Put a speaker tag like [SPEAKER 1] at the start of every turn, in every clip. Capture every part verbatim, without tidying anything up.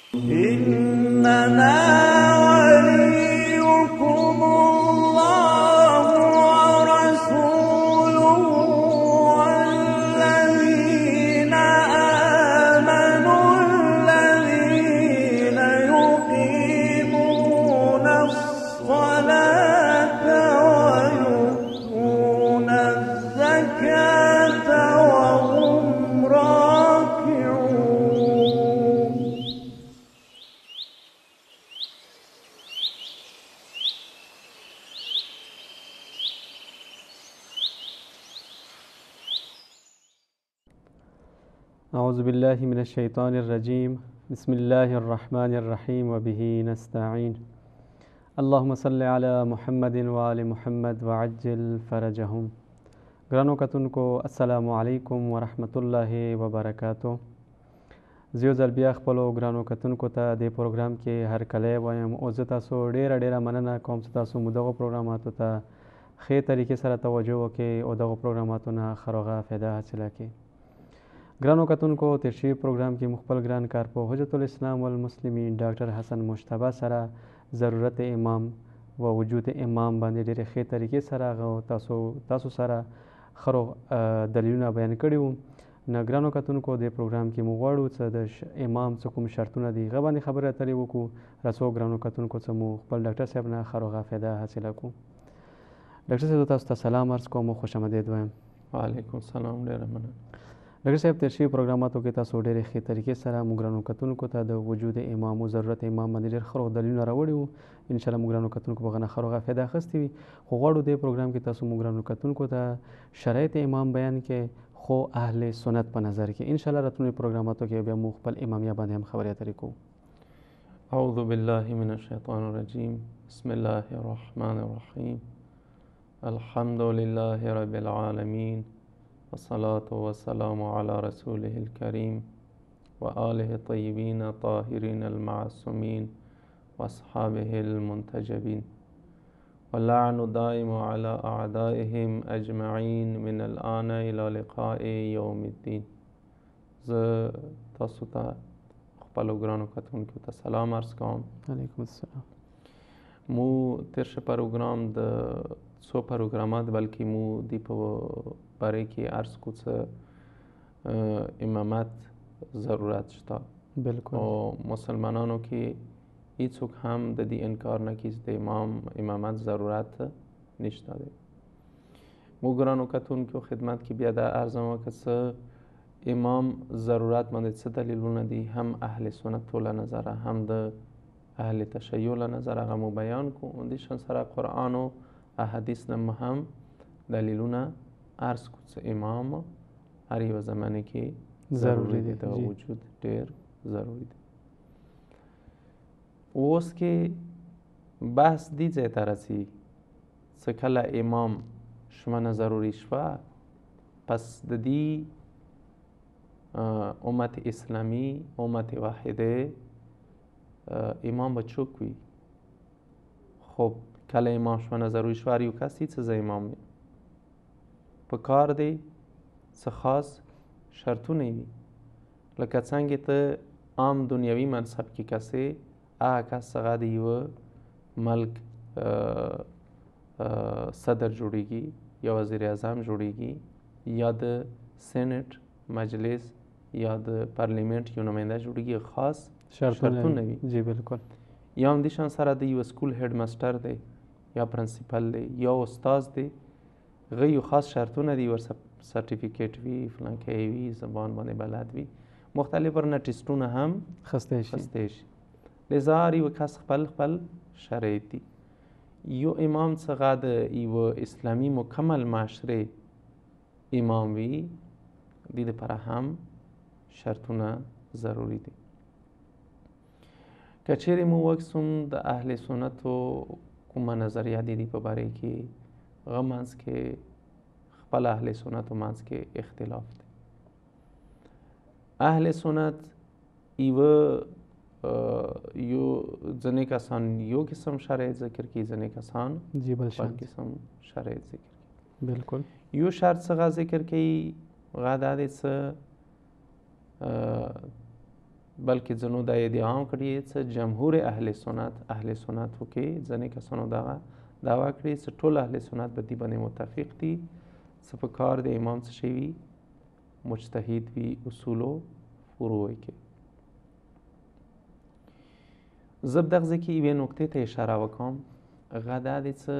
[SPEAKER 1] إنما وليكم الله ورسوله والذين آمنوا الذين يقيمون الصلاة ويؤتون الزكاة وهم راكعون.
[SPEAKER 2] أعوذ بالله من الشيطان الرجيم. بسم الله الرحمن الرحيم وبه نستعين. اللهم صل على محمد وآل محمد وعجل فرجهم. ګرانو کتونکو السلام علیکم ورحمت الله وبرکاتو. زه یو ځل بیا خپلو ګرانو کتونکو ته دې پروګرام کې هرکلی وایم او زه تاسو ډېره ډېره مننه کوم چې تاسو مو دغو پروګراماتو ته ښې طریقې سره توجه وکړئ او دغو پروګراماتو نه ښه روغه فایده حاصله کړئ. ګرانو کتونکو تیر شوي پروګرام کې مو خپل ګران کارپوه حجت الاسلام والمسلمین ډاکټر حسن مجتبی سره ضرورت امام و وجود امام باندې ډېرې ښې طریقې سره هغه تاسو تاسو سره ښه دلیلونه بیان کړي وو. نه ګرانو کتونکو دې پروګرام کې موږ غواړو چې د امام څه کوم شرطونه دي هغه باندې خبرې اترې وکړو تر څو ګرانو کتونکو څه مو خپل ډاکټر صاحب نه ښه روغه فایده حاصله کړو. ډاکټر صاحب تاسو ته سلام عرض کوم او خوش آمدید وایم.
[SPEAKER 3] وعلیکم السلام. ډېره مننه.
[SPEAKER 2] ډاکټر صاحب تیر شوي پروګراماتو کې تاسو ډېرې ښې طریقې سره موږ ګرانو کتونکو ته د وجود امام او ضرورت امام باندې ډېر ښه روغ دلیلونه راوړي وو. انشاءالله موږ ګرانو کتونکو په هغه نه ښه روغه فایده اخیستې وي. خو غواړو دې پروګرام کې تاسو موږ ګرانو کتونکو ته شرایط امام بیان کې خو اهل سنت په نظر کې انشاءالله راتلونکو پروګراماتو کې بیا موږ خپل امامیه باندې هم خبرې اترې کوو.
[SPEAKER 3] اعوذ بالله من الشیطان الرجیم. بسم الله الرحمن الرحیم. الحمد لله رب العالمین والصلاة والسلام على رسوله الكريم وآله الطيبين الطاهرين المعصومين وأصحابه المنتجبين واللعن دائم على أعدائهم أجمعين من الآن إلى لقاء يوم الدين. زه تاسو ته خپلو ګرانو کتونکو ته سلام عرض کوم.
[SPEAKER 2] علیکم السلام.
[SPEAKER 3] مو تیر شه پروګرام د څو پروګرامات بلکې مو دی په باره کې عرض کو څه امامت ضرورت شته.
[SPEAKER 2] بالکل.
[SPEAKER 3] او مسلمانانو کې هیڅوک هم د دې انکار نه کوي چې د امام امامت ضرورت نشته دی. مو ګرانو کتونکو خدمت کې بیا دا عرض وکړه چې امام ضرورت باندې څه دلیلونه دي هم اهل سنت له نظره هم د اهل تشیع له نظره هغه مو بیان کو. د شان سره قرآن او احادیث نه هم دلیلونه عرض کو چې امام هر یو زمانه کې ضروری دی، د وجود ډیر ضروری دی. اوس کې بحث دی ځای ته رسي چې کله امام شمنه ضروری شوه پس د دې امت اسلامی امت واحده امام به څوک وي؟ خب کله امام شمنه ضروری شوه هر یو کسی چې زه امام یم په کار دی څه خاص شرطونه وي. لکه څنګه ته عام دنیوي منصب کې کسې هغه کس څخه د یوه ملک صدر جوړیږي یا وزیر اعظم جوړیږي یا د سینټ مجلس یا د پارلیمنت یو نماینده جوړیږي خاص شرطونه وي.
[SPEAKER 2] جی بالکل.
[SPEAKER 3] یا هم دې شان سره د یو سکول هډ ماسټر دی یا پرنسپل دی یا استاد دی هغه یو خاص شرطونه دي ور سرټیفیکیټ وي فلانکې وي زبان باندې بلد وي مختلف ورنه ټیسټونه هم
[SPEAKER 2] خسته شي.
[SPEAKER 3] لذا هر یو کس خپل خپل شرایط دي. یو امام څخه د یو اسلامي مکمل معاشره امام وي دې لپاره هم شرطونه ضروری دي. که چیرې مو وکسم د اهل سنتو کومه نظریه دي په باره کې هغه منځ کې خپل اهل سنتو منځ کې اختلاف دی. اهل سنت ایوه یو ځینې کسان یو قسم شرایط ذکر کوي ځینې کسان بل قسم شرایط ذکر کوي.
[SPEAKER 2] بالکل.
[SPEAKER 3] یو شرط څنګه ذکر کوي هغه دا دی چې بلکې ځینو دا ادعا هم کړې چې جمهور اهل سنت اهل سنتو کې ځینې کسانو دغه دعوا کړې چې ټول اهل سنت په دې باندې متفق دي چې په کار د امام څه شی وي مجتهد وي اصولو فروع کې. زه دغه ځای کې یوې نکتې ته اشاره وکړم، هغه دا دی چې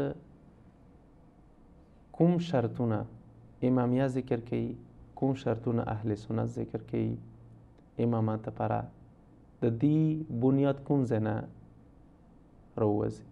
[SPEAKER 3] کوم شرطونه امامیه ذکر کوي، کوم شرطونه اهل سنت ذکر کوي امامت لپاره، د دې بنیاد کوم ځای نه راوځي.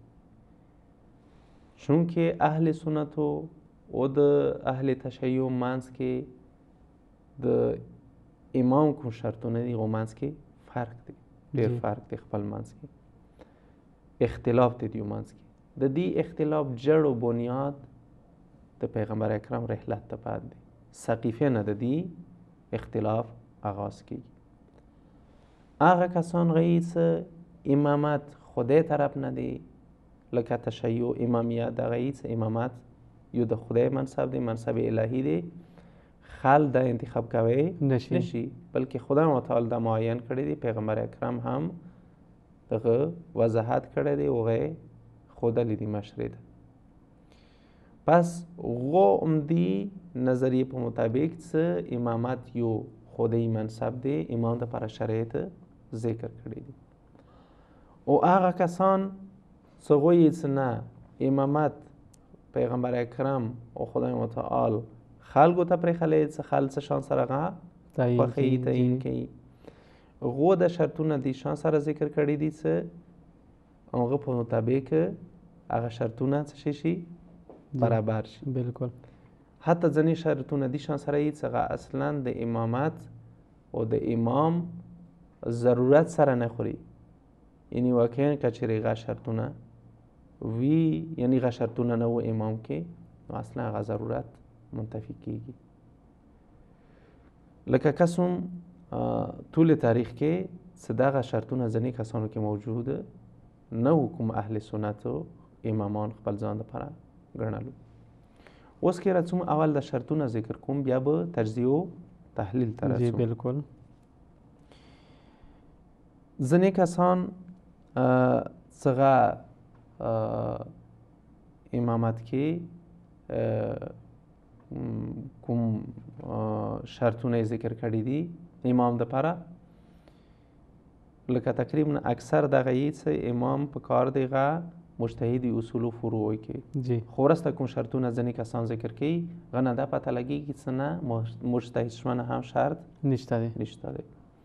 [SPEAKER 3] چونکې اهل سنتو او د اهل تشیع منځ کې د امام کوم شرطونه دي، هغو منځ کې فرق دی، ډېر فرق دی، خپل منځ کې اختلاف دی دیو منځ کې. د دې اختلاف جړ و بنیاد د پیغمبر اکرم رحلت ته بعد دی، سقیفه نه د دې اختلاف آغاز کیږي. هغه کسان غوي چې امامت خدای طرف نه دی، لکه تشیع امامیه دغه یې چې امامت یو د خدای منصب دی، منصب الهی دی، خل د انتخاب کوي
[SPEAKER 2] نشي,
[SPEAKER 3] نشي بلکې خدای متعال دا معین کړی دی، پیغمبر اکرم هم دغه وضاحت کړی دی، هغه خودلی دی مشره ده. پس غو عمدی نظریه په مطابق چې امامت یو خدای منصب دی، امام د پر شرایط ذکر کړی دی. او هغه کسان چې غوی چې نه امامت پیغمبر اکرم او خدای متعال خلقو ته پرېښلی چې خلک څه شان سره هغه خوښوي تعیین کوي، غو د شرطونه دې شان سره ذکر کړي دي چې هغه په مطابق هغه شرطونه څه شي شي برابر شي.
[SPEAKER 2] بالکل.
[SPEAKER 3] حتی ځینې شرطونه دې شان سره یې چې هغه اصلا د امامت او د امام ضرورت سره نه خوري، یعنی واقعا که چیرې هغه شرطونه وي، یعنی هغه شرطونه نه و امام کې، نو اصلا هغه ضرورت منتفي کیږي. لکه کسوم طول تاریخ کې چې دغه شرطونه ځینې کسانو کې موجود نه و، کوم اهل سنتو امامان خپل ځان لپاره ګڼلو. اوس کې راځم اول د شرطونه ذکر کوم، بیا به تجزیه او تحلیل ته راځو.
[SPEAKER 2] جی بالکل.
[SPEAKER 3] ځینې کسان څنګه امامت کې کوم شرطونه ذکر کړي دي امام د لپاره، لکه تقریبا اکثر دغه یې چې امام په کار دیغه مجتهدی اصول و فروع کې
[SPEAKER 2] جی
[SPEAKER 3] خو وروسته کوم شرطونه ځینې کسان ذکر کوي، غنه دا پته لګیږي چې نه مجتهد شونه هم شرط
[SPEAKER 2] نشته دی
[SPEAKER 3] نشته دی.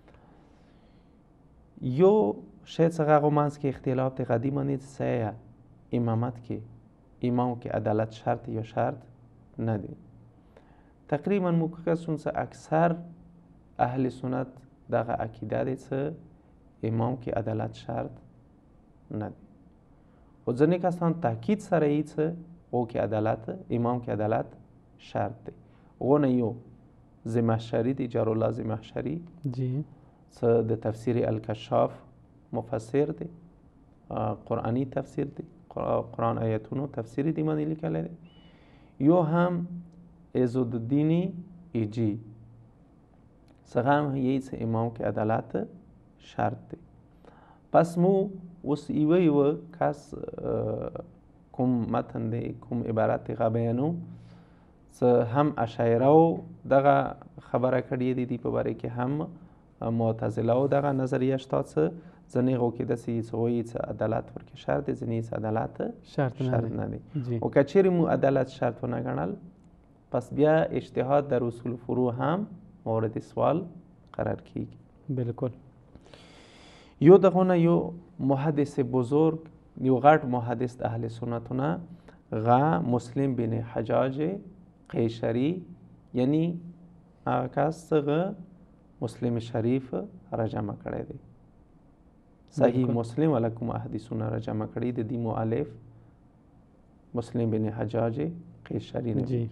[SPEAKER 3] یو شاید څنګه هغو منځ کې اختلاف دی قدیمه نه چې امامت کې امام کې عدالت شرط یا شرط نه دی. تقریبا موږ کسون چې اکثر اهل سنت دغه عقیده دی چې امام کې عدالت شرط نه دی. او ځینې کسان تاکید سره یې چې او کې عدالت امام کې عدالت شرط دی. غونه یو زمخشری دی، جارالله زمخشری
[SPEAKER 2] جی
[SPEAKER 3] چې د تفسیر الکشاف مفسر دی، قرآنی تفسیر دی، قرآن آیتونو تفسیری دی باندې لیکلی دی. یو هم عزالدین ایجی څنګه هم یې چې امام کې عدالت شرط دی. پس مو اوس یوه یوه کس کوم متن دی کوم عبارت دی بیانو چې هم اشاعره دغه خبره کړې دي دی په باره کې، هم معتزله او دغه نظریه شته چې ځینې هغو کې داسې چې وایي چې عدالت ورکې شرط دی، ځینې چې عدالت
[SPEAKER 2] شرط
[SPEAKER 3] نه دی.
[SPEAKER 2] جی.
[SPEAKER 3] او که چیرې مو عدالت شرط ونه ګڼل، پس بیا اجتهاد در اصول فروع هم مورد سوال قرار کیږي.
[SPEAKER 2] بالکل.
[SPEAKER 3] یو دغونه یو محدث بزرگ، یو غټ محدث د اهل سنتونه، غا مسلم بن حجاج قیشری، یعنی هغه کس څنګه مسلم شریف را جمع کړی دی. صحیح مسلم ولا کوم احادیثونه را جمع کړي د دې مؤلف مسلم بن حجاج قیشری نه.
[SPEAKER 2] جی.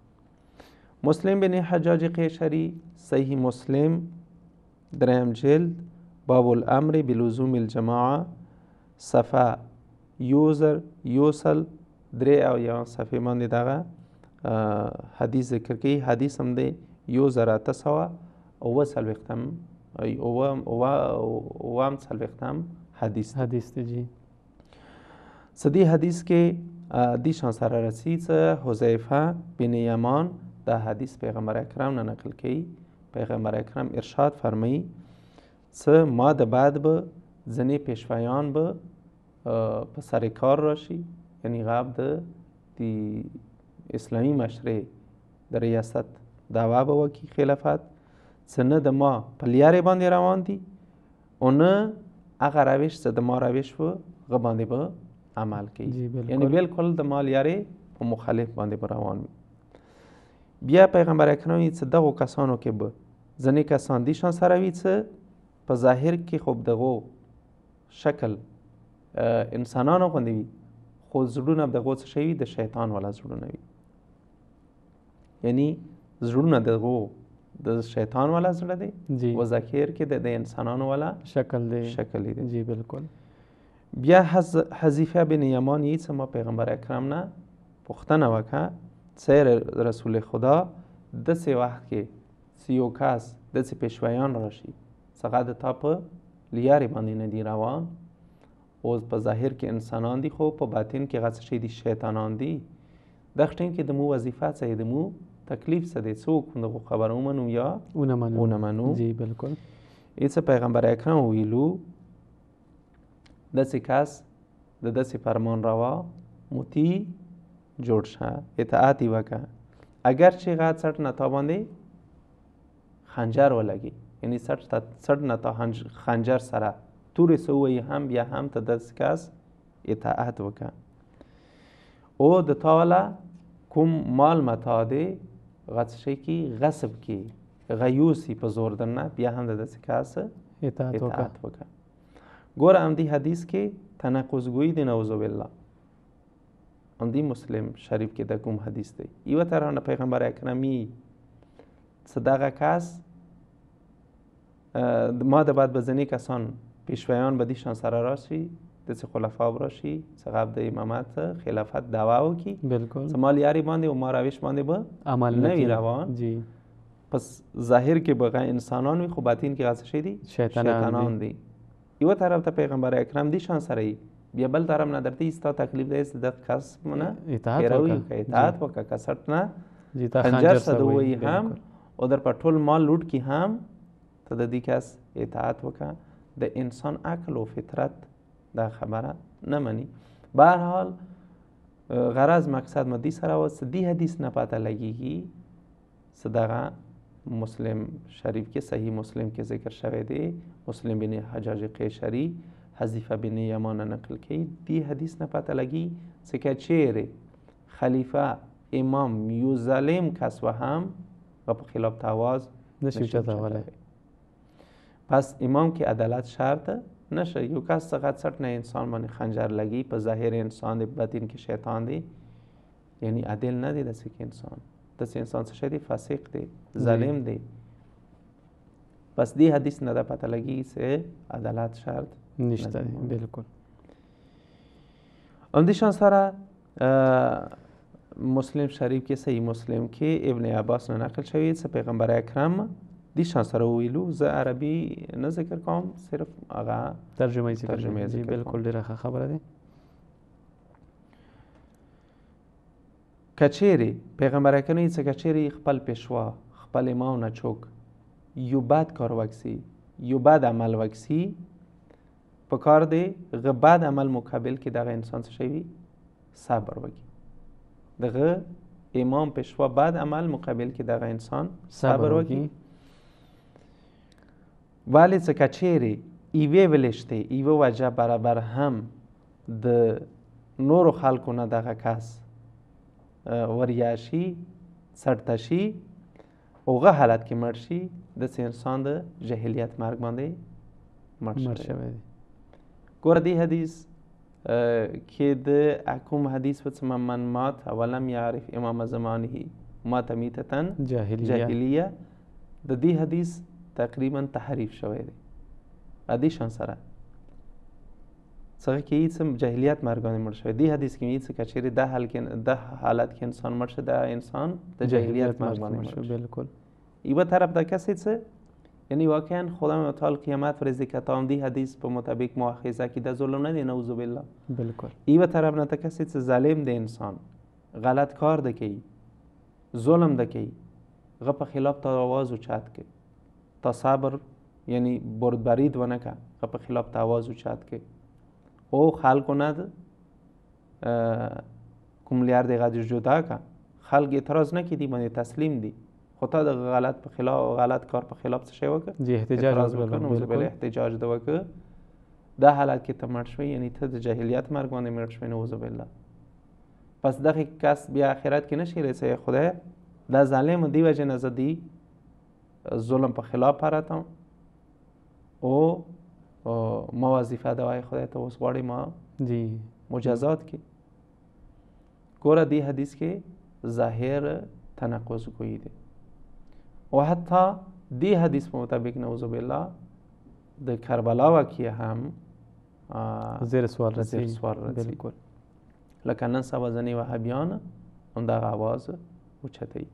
[SPEAKER 3] مسلم بن حجاج قیشری صحیح مسلم دریم جلد باب الامر بلزوم الجماعه صفحه یوزر یوسل درې او یا صفحه باندې دغه حدیث ذکر کوي. حدیث هم دی یو زره اته سوه اوه څلوېښتم ای اوم اوم څلوېښتم حدیث دی.
[SPEAKER 2] حدیث دی جی.
[SPEAKER 3] څه دې حدیث کې دې شان سره رسي څه حذیفه بن یمان دا حدیث پیغمبر اکرم نه نقل کوي. پیغمبر اکرم ارشاد فرمایي څه ما د بعد به ځینې پیشوایان به په سر کار راشي، یعنی غاب د اسلامی مشرع د ریاست دعوا به وکړي خلافت، څه نه د ما په لیارې باندې روان دي او نه هغه روش څه د ما روش و هغه باندې به عمل کوي، یعنی بالکل د ما لیارې په مخالف باندې به روان وي. بیا پیغمبر اکرم څه دغو کسانو کې به ځینې کسان دي شان سره وي څه په ظاهر کې خوب دغو شکل انسانانو غوندې وي خو زړونه دغو څه شوي د شیطان والا زړونه وي، یعنی زړونه دغو د شیطان والا زړه دی و ظاهر کې د انسانانو والا
[SPEAKER 2] شکل دی
[SPEAKER 3] شکل دی.
[SPEAKER 2] جی بالکل.
[SPEAKER 3] بیا حذیفه بن یمان یې څه ما پیغمبر اکرم نه پوښتنه وکړه سیر رسول خدا داسې وخت کې چې یو کس داسې پیشوایان راشي څنګه د تا په لیارې باندې نه دي روان، اوس په ظاهر کې انسانان دي خو په باطن کې هغه څه دي شیطانان دي، دغه ټیم کې د مو وظیفه څه د مو تکلیف څه دی څوک دغه خبره ومنو یا
[SPEAKER 2] ونه منو
[SPEAKER 3] ونه منو.
[SPEAKER 2] جی بالکل.
[SPEAKER 3] ایڅ پیغمبر اکرم ویلو داسې کس د داسې فرمان روا مطیع جوړ شه، اطاعت یې وکړه، اگر چې هغه څټ نه تا باندې خنجر ولګي، یعنی څټ نه تا خنجر سره تورې څه ووایي هم بیا هم ته داسې کس اطاعت وکړه. او د تا والا کوم مال متا دی هغه څه شی کې غصب کې غیوسي په زور درنه بیا هم د داسې کس
[SPEAKER 2] اطاعت
[SPEAKER 3] وکړه. ګوره همدې حدیث کې تناقض ګویي دی نعوذ بالله. همدې مسلم شریف کې د کوم حدیث دی یوه طرف نه پیغمبر اکرمي څه دغه کس ما د بعد به ځینې کسان پیشوایان به دې شان سره راشي داسې خلفا به راشي څه د امامت خلافت دعوا وکړي،
[SPEAKER 2] بالکل
[SPEAKER 3] څه ما لیارې باندې او ما روش باندې به
[SPEAKER 2] عمل
[SPEAKER 3] نه وي روان.
[SPEAKER 2] جی
[SPEAKER 3] پس ظاهر کې به انسانان وي خو باطن کې هغه څه دي شیطانان دي. یوه طرف ته پیغمبر اکرم دې شان سره وي، بیا بل طرف نه درته ستا تکلیف دی چې د کس نه پیروي وکړه، اطاعت وکړه، که څټ نه خنجر څه د ووایي هم او در په ټول مال لوټ کې هم ته د دې کس اطاعت وکړه. د انسان عقل و فطرت دا خبره نه مني. بهرحال غرض مقصد ما دې سره و چې دې حدیث نه پته لګېږي چې دغه مسلم شریف کې صحیح مسلم کې ذکر شوی دی، مسلم بن حجاج قیشری حذیفه بن یمان نقل کوي. دې حدیث نه پته لګي چې که چیرې خلیفه امام یو ظالم کس و هم و په خلاف تواز
[SPEAKER 2] نشي چتاولی.
[SPEAKER 3] پس امام کې عدالت شرط نشه. یو کس څخه څټ نه انسان باندې خنجر لګي په ظاهر انسان دی باطن کې شیطان دی، یعنی عادل نه دی داسې کې انسان داسې انسان څه شی دی فاسق دی ظالم دی. پس دې حدیث نه ده پته لګي چې عدالت شرط
[SPEAKER 2] نشته دی. بالکل.
[SPEAKER 3] همدې شان سره مسلم شریف کې صحیح مسلم کې ابن عباس نه نقل شوی چې پیغمبر اکرم دې شان سره ویلو زه عربي نه ذکر کوم صرف هغه
[SPEAKER 2] ترجمه یې ذکر
[SPEAKER 3] ترجمه
[SPEAKER 2] کوم. بالکل ډېره ښه خبره ده.
[SPEAKER 3] کچېرې پیغمبر اکرم یې څه کچېرې خپل پیشوا خپل امام نه چوک یو بد کار وکړي یو بد عمل وکړي په کار دی غ بد عمل مقابل کې دغه انسان څه شي صبر وکړي. دغه امام پیشوا بد عمل مقابل کې دغه انسان صبر وکړي. ولی څه کچېرې ایوه ولشته ایوه وجه برابر هم د نورو خلکو نه دغه کس وریاشي سړته شي اوغه حالت کې مړ شي داسې انسان د جاهلیت مرګ باندې مړ شوی دی. ګوره دې حدیث کې د کوم حدیث په څه من مات ولم یعرف امام زمانه مات میتة جاهلیه د دې حدیث تقریبا تحریف شوی دی. ادي شان سره څنګه کې هیڅ جاهلیت مرګونه مړ شوی دی حدیث کې هیڅ کچېری د حال کې د حالت کې انسان مړ شوی د انسان د جاهلیت مرګونه مړ شوی.
[SPEAKER 2] بالکل.
[SPEAKER 3] ایو طرف د کسې څه یعنی واقعا خدا متعال قیامت ورزی که تا دی حدیث په مطابق مؤاخذه کی د ظلم نه دی نعوذ بالله
[SPEAKER 2] بالکل
[SPEAKER 3] ای به طرف نه کسی چې ظالم دی انسان غلط کار ده کوي ظلم ده کوي غ په خلاف تا آواز اوچت که تا صبر یعنی بردبرید و نکه غ په خلاف تا آواز اوچت که او خلق ند کوم لیار دی غج جدا که خلق اعتراض نکیدی باندې تسلیم دی خدا د غلط په خلاف غلط کار په خلاف څه شی وکړه
[SPEAKER 2] جی احتجاج
[SPEAKER 3] وکړه بل احتجاج ده وکړه دا حالت کې ته مړ شوی یعنی ته د جاهلیت مرګ باندې مړ شوی نعوذ بالله پس دغه کس بیا آخرت کې نشي رسي خدای دا ظالم دی وجه نه زدي ظلم په خلاف پراتم او ما وظیفه دوای خدای ته اوس غواړي ما
[SPEAKER 2] جی
[SPEAKER 3] مجازات کې ګوره دی حدیث کې ظاهر تناقض کوي دی و حتی دی حدیث په مطابق نعوذ بالله د کربلا واقعه هم
[SPEAKER 2] زیر سوال رسی
[SPEAKER 3] زیر سوال رسی
[SPEAKER 2] بالکل
[SPEAKER 3] لکه نن سبا ځنې وهابیان هم دغه آواز اوچتوي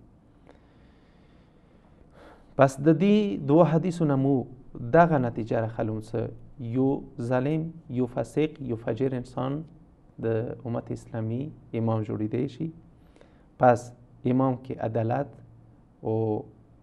[SPEAKER 3] پس د دې دوه حدیثو نه مو دغه نتیجه راخلون څه یو ظالم یو فاسق یو فجر انسان د امت اسلامی امام جوړیدی شي پس امام کې عدالت او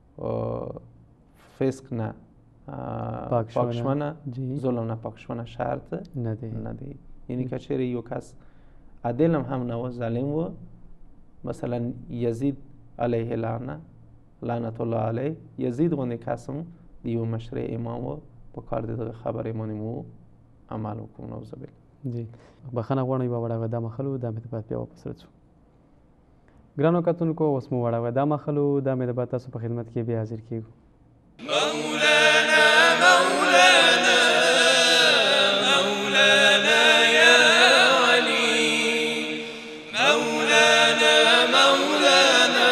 [SPEAKER 3] فسق نه پاک شونه ظلم نه پاک شونه شرط
[SPEAKER 2] نه دی
[SPEAKER 3] نه دی یعنی که چیرې یو کس عادل هم هم نه و ظالم و مثلا یزید علیه لعنه لعنت الله علیه یزید غوندې کس هم د یو مشر امام و په کار د دغه خبرې باندې مو عمل وکړو نعوذ بالله
[SPEAKER 2] جی بخښنه غواړم یوه وړه دا مخلو دا مې د بعد بیا واپس رسو ګرانو کتونکو اوس مو وړه دا مخلو دا مې د بعد تاسو په خدمت کې بیا حاضر کیږو
[SPEAKER 1] مولانا مولانا مولانا يا علي مولانا مولانا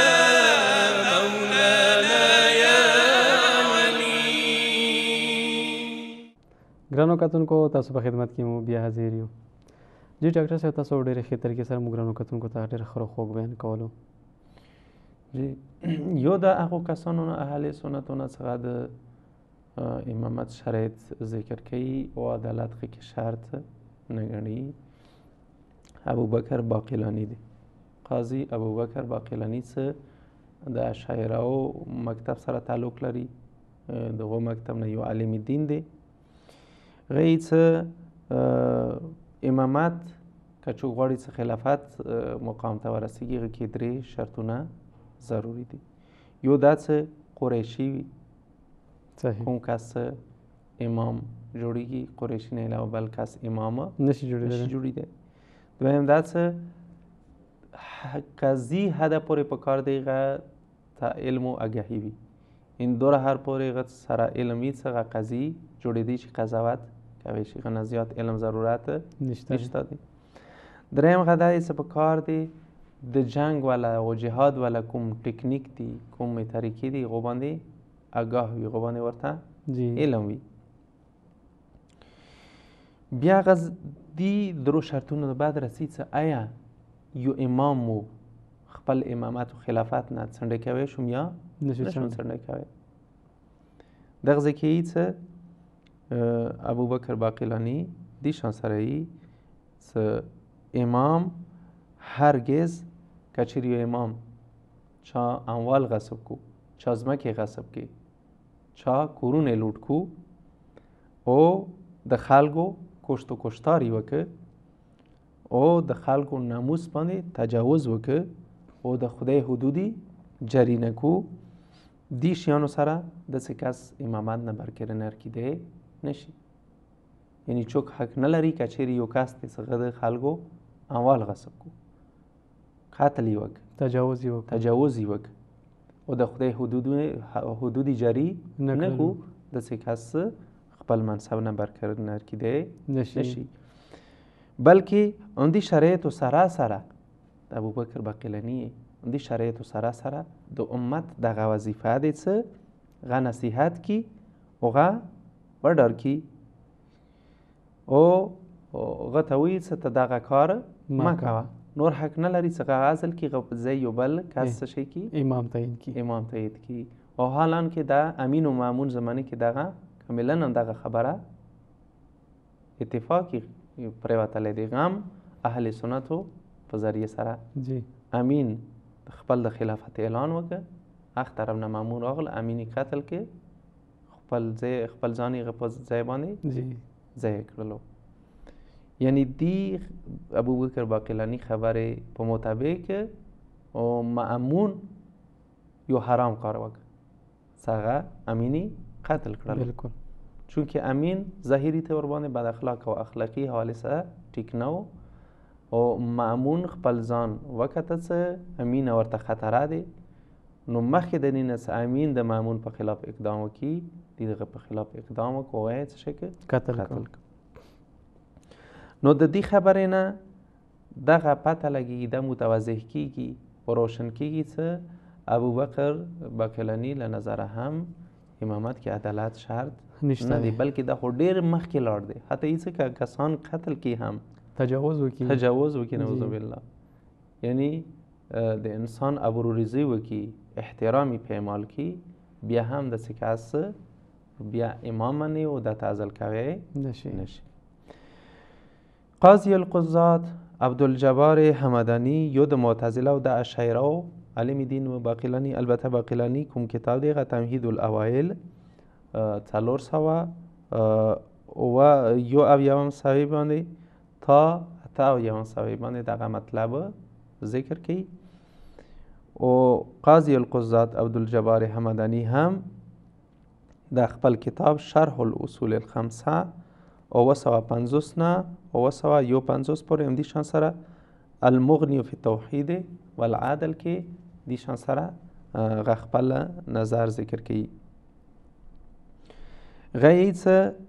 [SPEAKER 1] مولانا يا علي
[SPEAKER 2] ګرانو کتونکو تاسو په خدمت کې مو بیا حاضر یو جی ډاکټر صاحب تاسو ډېرې ښې طریقې سره موږ ګرانو کتونکو ته ډېر ښه خوږ بیان کولو
[SPEAKER 3] جی یو د هغو کسانو نه اهل سنتو نه څخه د امامت شرایط ذکر کوي او عدالت کې شرط نه ګڼي ابوبکر باقلانی دی قاضي ابوبکر باقلانی څه د اشاعره مکتب سره تعلق لري دغه مکتب نه یو عالم دین دی غي څه امامت که چو غواړي څه خلافت مقام ته ورسیږي هغه کې درې شرطونه ضروری دي یو دا څه قریشي وي کوم کس امام جوړیږي قریشي نه علاوه بل کس امام
[SPEAKER 2] نشي
[SPEAKER 3] جوړیدی دویم دا څه قاضي حد پورې په کار دی هغه ته علم او آگاهی وي این دوره هر پورې هغه سره علم وي څه قاضي جوړیدی چې قضاوت کوي شي غنه زیات علم ضرورت نشته دی دریم غدا یې څه په کار دی د جنگ والا او جهاد والا کوم ټیکنیک دی کوم طریقې دی غو باندې آگاه وي غو باندې ورته علم وي بیا غز دی درو شرطونو بعد رسید څه آیا یو امام مو خپل امامت او خلافت نه څنډه کوي شوم یا نشو څنډه کوي دغه ځکه څه ابوبکر باقلانی دی شان سره څه امام هرگز کچری امام چا اموال غصب کو چا ځمکې غصب کې چا کورونه لوټ کو او د خلکو کشت و کشتاری وکړه او د خلکو ناموس باندې تجاوز وکړه او د خدای حدودی جری نه کو دی شیانو سره د څه کس امامت نه برکره نرکیده نشي یعنی چوک حق نه لري کچری یو کس څنګه د خلکو اموال غصب کو قتل یې وکړه
[SPEAKER 2] تجاوز یې وکړه
[SPEAKER 3] تجاوز یې وکړه او د خدای حدود حدود جاری نه کو د څه کس خپل منصب نه برقرار نرکیده نشي بلکې اندی شرایط سره سره د ابوبکر باقلانی اندی شرایط سره سره د امت دغه وظیفه دي څه غا نصیحت کی او غا وردار کی او غتوی څه ته دغه کار مکوه نور حق نه لري څه غازل کی غو ځای یو بل کس شي کی
[SPEAKER 2] امام تعین کی
[SPEAKER 3] امام تعین کی او حالان کې د امین و مامون زمانه کې دغه کاملا دغه خبره اتفاقی پریوتلی دی. غم اهل سنتو په ذریعه سره
[SPEAKER 2] جی
[SPEAKER 3] امین خپل د خلافت اعلان وکړ، اخ طرف نه مامون راغل، امینی قتل کې خپل ځای خپل ځان یې په ځای باندې
[SPEAKER 2] جی
[SPEAKER 3] ځای کړلو. یعنی دی ابوبکر باقلانی خبرې په مطابق او مامون یو حرام کار وکړ، څنګه امینی قتل کړل.
[SPEAKER 2] بالکل.
[SPEAKER 3] چونکه امین ظاهری طور باندې بد اخلاق او اخلاقی حواله سره ټیک نه و او مامون خپل ځان وکړه چې امین ورته خطر دی، نو مخکې د دې نه چې امین د مامون په خلاف اقدام وکړي، دغه په خلاف اقدام وکړي او هیڅ شي
[SPEAKER 2] قتل
[SPEAKER 3] قتل نو د دې خبرې نه دغه پته لګي، د متوضح کیږي او روشن کیږي چې ابوبکر باقلانی له نظره هم امامت کې عدالت شرط
[SPEAKER 2] نشته
[SPEAKER 3] نه دی،
[SPEAKER 2] دی.
[SPEAKER 3] بلکې د خو ډیر مخکې لاړ دی. حتی هیڅ که کسان قتل کې هم
[SPEAKER 2] تجاوز وکړي،
[SPEAKER 3] تجاوز وکړي، نعوذ
[SPEAKER 2] جی.
[SPEAKER 3] بالله، یعنی د انسان ابروریزی وکړي، احترامی پیمال کی، بیا هم د څه کس بیا امام منی او د تعزل کوي
[SPEAKER 2] نشي.
[SPEAKER 3] نشي. قاضی القضات عبدالجبار همدانی یو د معتزله او د اشاعره عالم دین و باقلانی، البته باقلانی کوم کتاب دی غ تمهید الاوائل څلور سوه و یو اویاوم سوی باندې تا اته اویاوم سوی باندې دغه مطلب ذکر کی. او قاضی القضات عبدالجبار همدانی هم د خپل کتاب شرح الاصول الخمسه او سوه پنځوس نه او سوه یو پنځوس پورې هم دي شان سره المغنی فی التوحید والعدل کې دي شان سره غ خپل نظر ذکر کی. غیڅ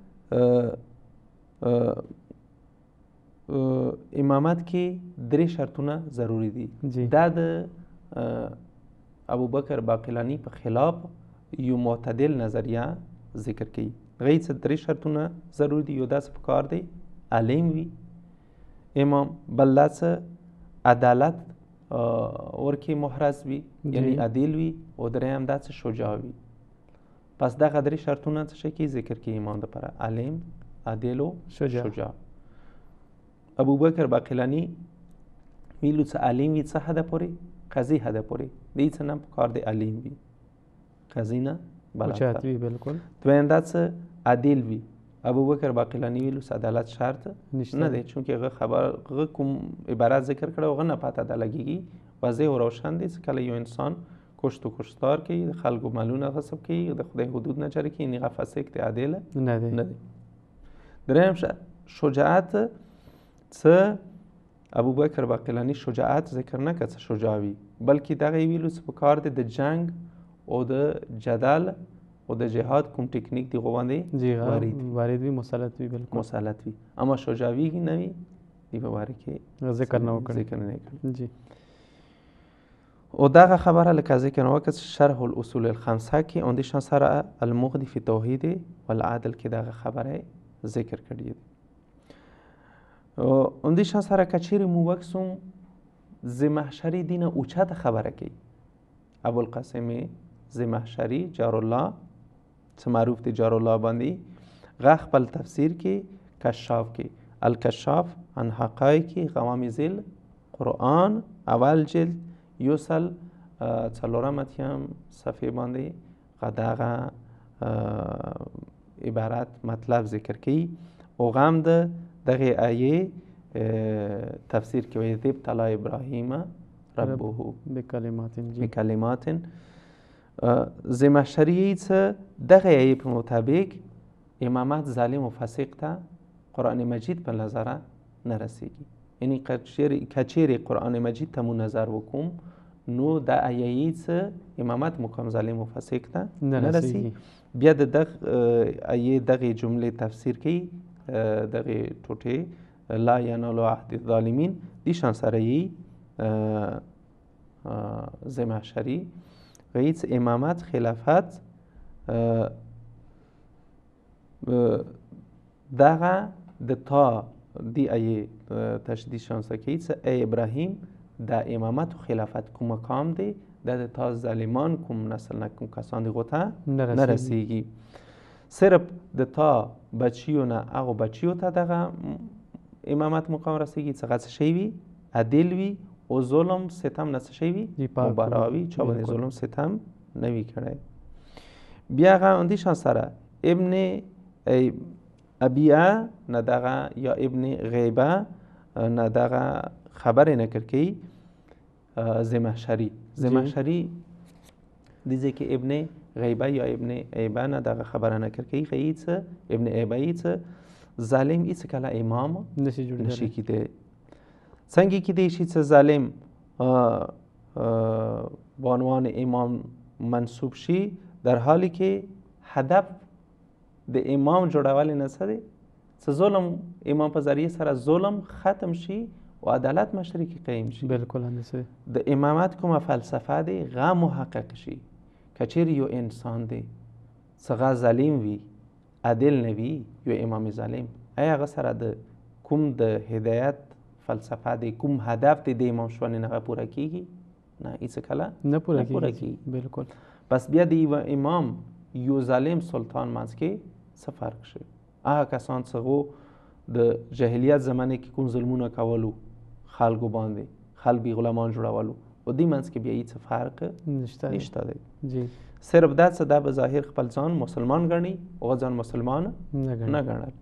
[SPEAKER 3] امامت کې درې شرطونه ضروری دي.
[SPEAKER 2] جی.
[SPEAKER 3] دا د ابوبکر باقلانی په خلاف یو معتدل نظریه ذکر کی. غیڅ درې شرطونه ضروری دي. یو داسې پکار دی عالم وي امام، بل داسې عدالت ورکی محرز وي، یعنی عادل وي، او دریم داسې شجاع وي. پس دغه درې شرطونه څه کی ذکر کی امام دپاره، عالم، عادل او
[SPEAKER 2] شجاع.
[SPEAKER 3] شجاع. ابوبکر باقلانی ویلو چې عالم وي څه حده پورې؟ قاضي حده پورې. دې څه نه پکار دی عالم وي، قاضي نه
[SPEAKER 2] اوچت
[SPEAKER 3] بالاتر.
[SPEAKER 2] وي. بالکل.
[SPEAKER 3] دویم دا چې عادل وي. ابوبکر باقلانی ویلو چې عدالت شرط
[SPEAKER 2] نشته
[SPEAKER 3] نه دی، چونکه هغه خبر هغه کوم عبارت ذکر کړه هغه نه پته ده لګیږي، واضح او روشن دی چې کله یو انسان کشت و کشتار کوي، د خلکو مالونه غصب کوي، د خدای حدود نه جاری کوي، هغه فاسق دی، عادل
[SPEAKER 2] نه دی.
[SPEAKER 3] نه دی. دریم شجاعت څه ابوبکر باقلانی شجاعت ذکر نه کړه چې شجاع وي، بلکې دغه ویلو چې په کار دی د جنگ او د جدل او د جهاد کوم ټکنیک دی غوانده
[SPEAKER 2] جی
[SPEAKER 3] وارد
[SPEAKER 2] وارد وي، مسلط وي. بالکل
[SPEAKER 3] مسلط وي، اما شجاعی نه وي، دی په باره کې
[SPEAKER 2] ذکر نه وکړي.
[SPEAKER 3] ذکر نه کړي.
[SPEAKER 2] جی.
[SPEAKER 3] او دغه خبره لکه ذکر نه وکړه شرح الاصول الخمسه کې اندیشان سره المغنی فی توحید والعدل کې دغه خبره ذکر کړي دي. او اندیشان سره کچیر مو وکسوم زمحشری دینه اوچت خبره کوي. ابوالقاسم زمحشری جار الله څه معروف دی جار الله باندې غ خپل تفسیر کې کشاف کې الکشاف عن حقایق غوامض القرآن اول جلد یوسل څلورم اتیم صفحه باندې غدغه عبارت مطلب ذکر کی. او غم د دغه آیه تفسیر کې وایي ذب طلا ابراهیم ربه
[SPEAKER 2] بکلمات. جی.
[SPEAKER 3] بکلمات. زمحشری څه دغه آیه په مطابق امامت ظالم و فاسق ته قرآن مجید په نظر نه رسیږي. یعنی کچیر قرآن مجید ته مو نظر وکوم نو د آیه څه امامت مقام ظالم و فاسق ته نه رسیږي. بیا د دغه آیه دغه جمله تفسیر کوي دغه ټوټه لا ینال عهد الظالمین دی شان سره یی زمحشری رئیس امامت خلافت دغه د تا دی آیه تشدید شان سکه ای ابراهیم د امامت و خلافت کوم مقام دی د تا ظالمان کوم نسل نه کوم کسان دی غوته
[SPEAKER 2] نه
[SPEAKER 3] نه رسیږي. صرف د تا بچیو نه هغه بچیو ته دغه امامت مقام رسیږي څنګه څه شی وي عادل وي او ظلم ستم نه څه شی وي مبراوي چا باندې ظلم ستم نه وي کړی. بیا هغه اندی شان سره ابن ابیه نه دغه یا ابن غیبه نه دغه خبر نه کرکی زمخشری زمخشری دیزه که ابن غیبه یا ابن ایبه نه دغه خبر نه کرکی خییڅ ابن ایبه ایڅ ظالم ایڅ کله امام
[SPEAKER 2] نشي جوړ
[SPEAKER 3] نشي کیده څنګه کې دی شي چې ظالم به عنوان امام منصوب شي در حالی که هدف د امام جوړول نه څه دی چې ظلم امام په ذریعه سره ظلم ختم شي و عدالت مشرکی قایم شي.
[SPEAKER 2] بالکل همداسې
[SPEAKER 3] د امامت کومه فلسفه دی غا محقق شي که چیرې یو انسان دی څنګه ظالم وي عادل نه وي یو امام ظالم آیا هغه سره د کوم د هدایت فلسفه دی کوم هدف دی د امام شوانه نه پوره کیږي نه هیڅ کله
[SPEAKER 2] نه پوره
[SPEAKER 3] کیږي.
[SPEAKER 2] کیږي بالکل.
[SPEAKER 3] پس بیا د یو امام یو ظالم سلطان منځ کې څه فرق شي؟ هغه کسان څنګه د جاهلیت زمانه کې کوم ظلمونه کولو خلکو باندې خلک بی غلامان جوړولو او دې منځ کې بیا هیڅ فرق
[SPEAKER 2] نشته
[SPEAKER 3] نشته دی.
[SPEAKER 2] جی
[SPEAKER 3] صرف دا څه دا به ظاهر خپل ځان مسلمان ګڼي او ځان مسلمان
[SPEAKER 2] نه ګڼي.
[SPEAKER 3] نه ګڼل.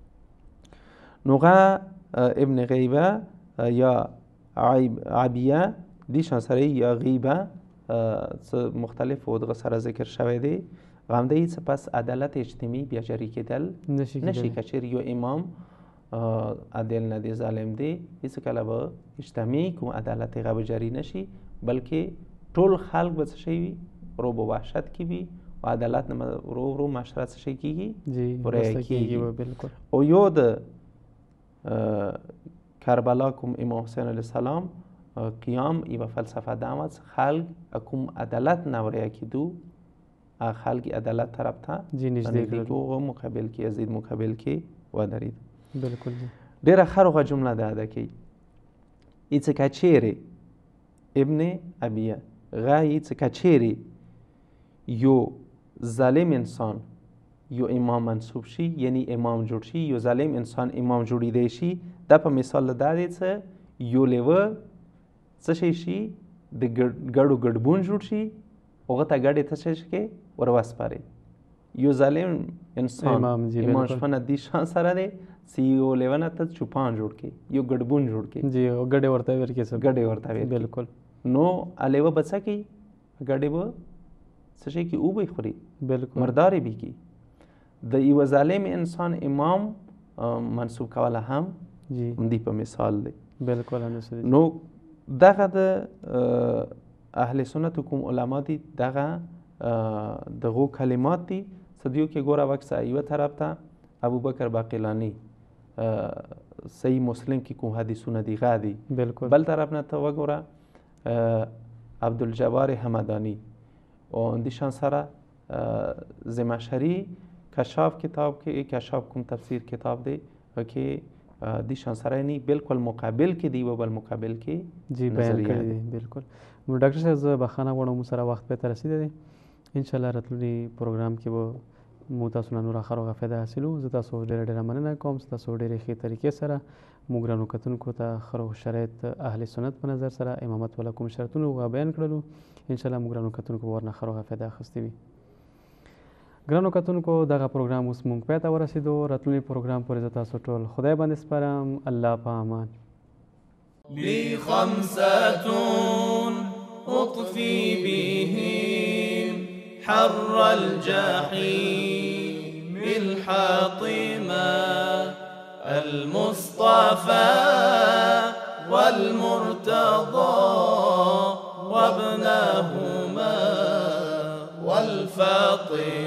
[SPEAKER 3] نوغه ابن غیبه یا عبیه دی شان سره یا غیبه مختلف و دغه سره ذکر شوی دی غامده هیڅ پس عدالت اجتماعي بیا جاری کېدل
[SPEAKER 2] نشي
[SPEAKER 3] نشي که چیرې یو امام عادل نه دی ظالم دی هیڅ کله به اجتماعي کوم عدالت هغه به جاری نشي بلکې ټول خلک به څه شي وي روب و وحشت کې وي و عدالت نه ورو ورو معاشره څه شي کېږي
[SPEAKER 2] جی
[SPEAKER 3] پوره کېږي.
[SPEAKER 2] بالکل.
[SPEAKER 3] او یو د کربلا کوم امام حسین علیه السلام قیام ایو فلسفه دامت خلق کوم عدالت نوریا کیدو خلق عدالت طرف ته
[SPEAKER 2] جی نږدې
[SPEAKER 3] کړو او مقابل کې یزید مقابل کې ودرید.
[SPEAKER 2] بالکل جی.
[SPEAKER 3] ډیره خروغه جمله ده ده کې ایڅ کچيري ابن ابیه غای ایڅ کچيري یو ظالم انسان یو امام منصوب شي یعنی امام جوړ شي یو ظالم انسان امام جوړی دی شي د په مثال د دې څه یو لیوه څه شي شي د ګړو ګډبون جوړ شي هغه ته ګډې ته څه شي ورواسپاري یو ظالم انسان
[SPEAKER 2] امام جی
[SPEAKER 3] امام
[SPEAKER 2] بالکل.
[SPEAKER 3] شپنه دی شان سره دی سی یو لیونه ته چوپان جوړ کی یو ګډبون جوړ کی
[SPEAKER 2] جی او ګډه ورته ورکې سب
[SPEAKER 3] ګډې ورته وي
[SPEAKER 2] بالکل.
[SPEAKER 3] نو الیوه بچا کی ګډې به څه شي کی او به خوري
[SPEAKER 2] بالکل
[SPEAKER 3] مرداري به کی د یو ظالم انسان امام منصوب کوله هم
[SPEAKER 2] جی
[SPEAKER 3] هم دی په مثال دی.
[SPEAKER 2] بالکل همداسې.
[SPEAKER 3] نو دغه د اهل سنت کوم علما دي دغه دغه کلمات دي صدیو کې ګوره وکس ایو طرف ته ابوبکر باقلانی صحیح مسلم کې کوم حدیثونه دي غادي
[SPEAKER 2] بالکل.
[SPEAKER 3] بل طرف نه ته وګوره عبدالجبار حمدانی او اندیشان سره زمخشری کشاف کتاب کې کشاف کوم تفسیر کتاب دی کې دیشان سره نی بالکل مقابل کې دی و بل مقابل کې
[SPEAKER 2] جی بیان کړی دی. بالکل. نو ډاکټر صاحب زه بخښنه غواړم مو سره وخت به رسیدلی دی ان شاء الله راتلوني پروګرام کې به مو تاسو نه نور اخر غفیده حاصلو. زه تاسو ډېره ډېره مننه کوم تاسو ډېرې ښې طریقې سره موږ ګرانو کتونکو ته خرو شرایط اهل سنت په نظر سره امامت ولا کوم شرطونه وغه بیان کړلو ان شاء الله موږ ګرانو کتونکو ورنه خرو غفیده اخیستې وي. ګرانو کتونکو دغه پروګرام اوس مونږ پای ته ورسېدو. راتلوني پروګرام پورې زه تاسو ټول خدای باندې سپارم. الله په امان.
[SPEAKER 1] لي خمسة أطفي بهم حر الجحيم بالحاطمة المصطفى والمرتضى وابنهما والفاطمة